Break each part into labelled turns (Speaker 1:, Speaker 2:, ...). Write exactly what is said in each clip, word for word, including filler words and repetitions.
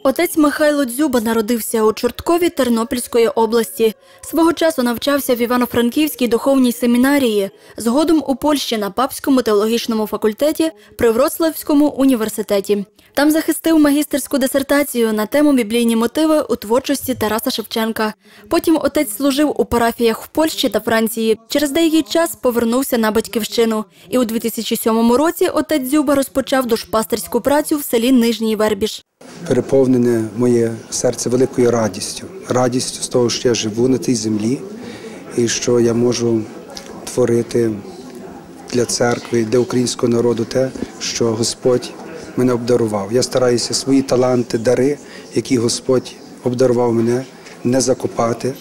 Speaker 1: Отець Михайло Дзюба народився у Чорткові Тернопільської області. Свого часу навчався в Івано-Франківській духовній семінарії, згодом у Польщі на Папському теологічному факультеті при Вроцлавському університеті. Там захистив магістерську дисертацію на тему «Біблійні мотиви у творчості Тараса Шевченка». Потім отець служив у парафіях в Польщі та Франції. Через деякий час повернувся на батьківщину. І у дві тисячі сьомому році отець Дзюба розпочав душпастерську працю в селі Нижній Вербіж.
Speaker 2: Переповнене моє серце великою радістю. Радістю з того, що я живу на тій землі і що я можу творити для церкви, для українського народу те, що Господь мене обдарував. Я стараюся свої таланти, дари, які Господь обдарував мене, не закопати.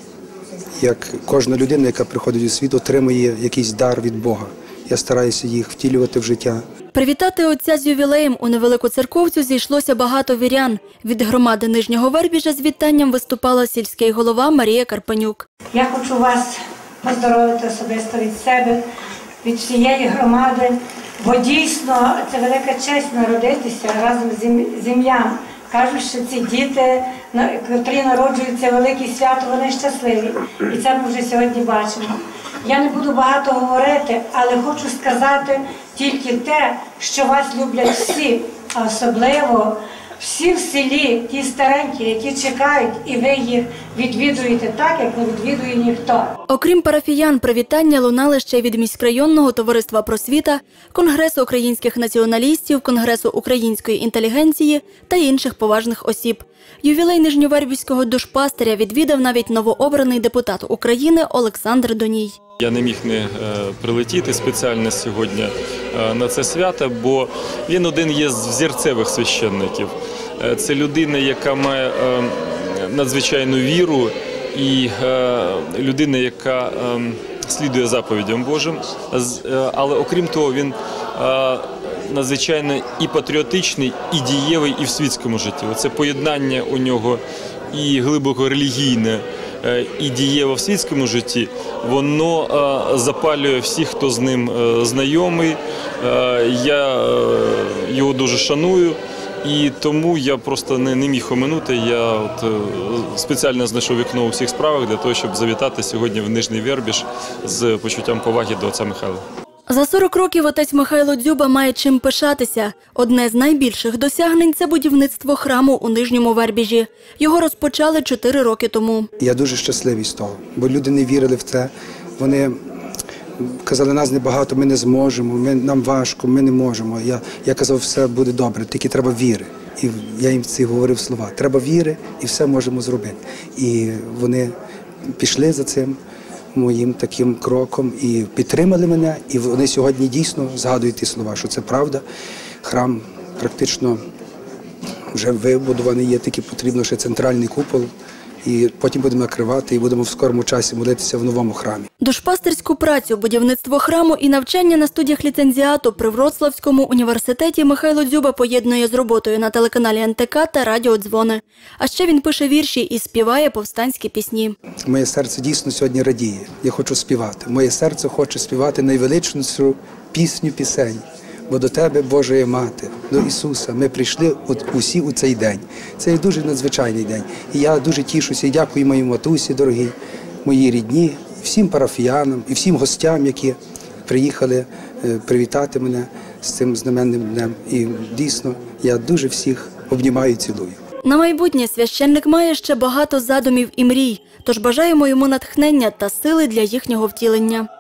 Speaker 2: Як кожна людина, яка приходить у світ, отримує якийсь дар від Бога. Я стараюся їх втілювати в життя.
Speaker 1: Привітати отця з ювілеєм у невелику церковцю зійшлося багато вірян. Від громади Нижнього Вербіжа з вітанням виступала сільський голова Марія Карпенюк.
Speaker 3: Я хочу вас поздоровити особисто від себе, від всієї громади, бо дійсно це велика честь народитися разом з землям. Кажуть, що ці діти, котрі народжуються в велике свято, вони щасливі. І це ми вже сьогодні бачимо. Я не буду багато говорити, але хочу сказати тільки те, що вас люблять всі, а особливо всі в селі, ті старенькі, які чекають, і ви їх відвідуєте так, як не відвідує ніхто.
Speaker 1: Окрім парафіян, привітання лунали ще від міськрайонного товариства «Просвіта», Конгресу українських націоналістів, Конгресу української інтелігенції та інших поважних осіб. Ювілей нижньовербіжського душпастиря відвідав навіть новообраний депутат України Олександр Доній.
Speaker 4: Я не міг не прилетіти спеціально сьогодні на це свято, бо він один є з взірцевих священників. Це людина, яка має надзвичайну віру, і людина, яка слідує заповідям Божим. Але окрім того, він надзвичайно і патріотичний, і дієвий, і в світському житті. Це поєднання у нього і глибоко релігійне, і дієво в світському житті, воно запалює всіх, хто з ним знайомий. Я його дуже шаную, і тому я просто не, не міг оминути. Я от спеціально знайшов вікно у всіх справах для того, щоб завітати сьогодні в Нижній Вербіж з почуттям поваги до отця Михайла.
Speaker 1: За сорок років отець Михайло Дзюба має чим пишатися. Одне з найбільших досягнень – це будівництво храму у Нижньому Вербіжі. Його розпочали чотири роки тому.
Speaker 2: Я дуже щасливий з того, бо люди не вірили в це. Вони казали, нас небагато, ми не зможемо, ми, нам важко, ми не можемо. Я, я казав, все буде добре, тільки треба віри. І я їм ці говорив слова. Треба віри і все можемо зробити. І вони пішли за цим моїм таким кроком і підтримали мене, і вони сьогодні дійсно згадують ті слова, що це правда. Храм практично вже вибудований є, тільки потрібно ще центральний купол, і потім будемо накривати, і будемо в скорому часі молитися в новому храмі.
Speaker 1: Душпастерську працю, будівництво храму і навчання на студіях ліцензіату при Вроцлавському університеті Михайло Дзюба поєднує з роботою на телеканалі Ен Те Ка та радіо «Дзвони». А ще він пише вірші і співає повстанські пісні.
Speaker 2: Моє серце дійсно сьогодні радіє. Я хочу співати. Моє серце хоче співати найвеличнішу пісню пісень. Бо до Тебе, Божа Мати, до Ісуса, ми прийшли от усі у цей день. Це є дуже надзвичайний день. І я дуже тішуся і дякую моїй матусі, дорогі, моїй рідні, всім парафіянам і всім гостям, які приїхали привітати мене з цим знаменним днем. І дійсно, я дуже всіх обнімаю і цілую.
Speaker 1: На майбутнє священник має ще багато задумів і мрій, тож бажаємо йому натхнення та сили для їхнього втілення.